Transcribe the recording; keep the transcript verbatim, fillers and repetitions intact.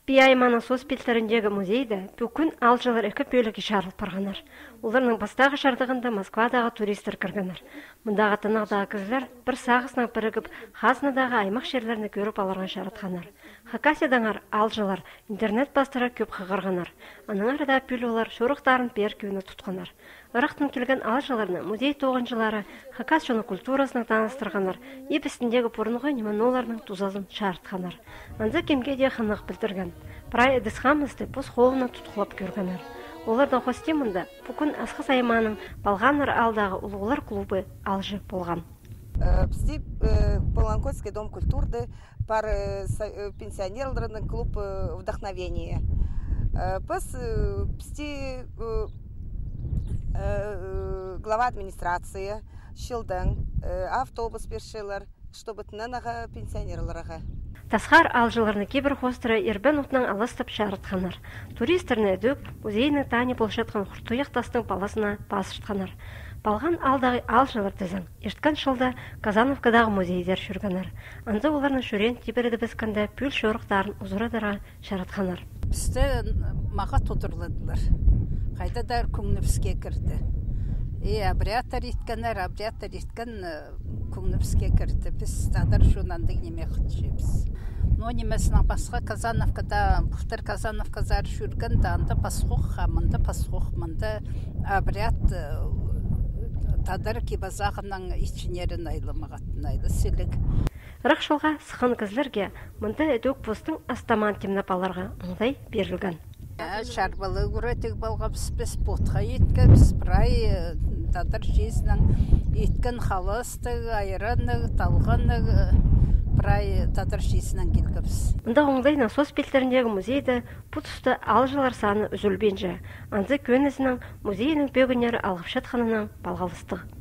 Бияйманы соспилтеріндегі музейді бүкін алжылар екі бөлігі шарылып барғанар. Оларның бастағы шардығында Москвадағы туристер кіргенар. Мұндағы тынығдағы кізлер бір сағысына бірігіп, Хазнадағы аймақ жерлеріні көріп аларған шаратқанар. Хакасияданар алжылар интернет бастыра көп қығырғанар. Аның арада пүл олар шорықтарын беркеуіні тұтқанар. Ырықтың келген алжыларны музей тоғыншылары Хакас жоны культурасының таныстырғанар, епістіндегі бұрынғы неманоларының тузазын шарытқанар. Анзы кемге де қынық білдірген. Прай эдісхамызды бұз қолына тұтқылап көргенар. Олардың хостимында бүкін асқыз айманың Балғанар алдағы ұлғылар клубы алжы болған. Бізде Полонкотский дом культурды пар пенсионерлердің клуб вдохновения. Біз бізде глава администрации шылдың автобус бершілер, чтобы тынанаға пенсионерлерға. Тасхар алжыларны кейбір хостыры ербен ұтның алыстып шарытқанар. Туристерні өдік, музейінің тани болшатқан құртуяқ тастың паласына басыртқанар. Балған алдағы алжылар дізің. Ерткен шылда Казановкадағы музейдер жүргенар. Анды оларны шүрен тибіреді бізкінде пүл шорықтарын ұзырадыра шарытқанар. Бізді маға тұтырладылар. Қайдадар күңніпске кірді. И обрядтар еткенер, обрядтар еткен күңніпске кірді. Біз тадар жонанды неме құтшебіз. Но немесінің басқа Казановкада, бұқтыр Казановказар жүрген данды пасхуқ, мұнды пасхуқ, мұнды обряд тадар кебазағының ичінерін айлымағатын айлы селік. Рақшылға сықын кізлерге мұнды өдік бұстың астаман темнапаларға мұндай берілген. Шарбалы күретік балға біз бұтқа еткіміз, бірай тадар жезінің еткен халысты, айыраны, талғаны, бірай тадар жезінің келгіміз. Мұнда оңдай насос белтеріндегі музейді бұтысты алжылар саны үзілбенже. Анзы көнізінің музейінің бөгінері алғып жатқанының балғалыстығы.